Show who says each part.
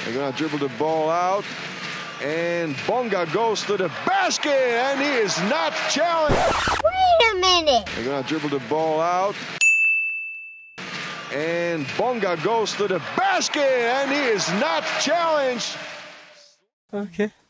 Speaker 1: They're going to dribble the ball out. And Bonga goes to the basket, and he is not challenged.
Speaker 2: Wait a minute.
Speaker 1: They're going to dribble the ball out. And Bonga goes to the basket, and he is not challenged.
Speaker 3: Okay.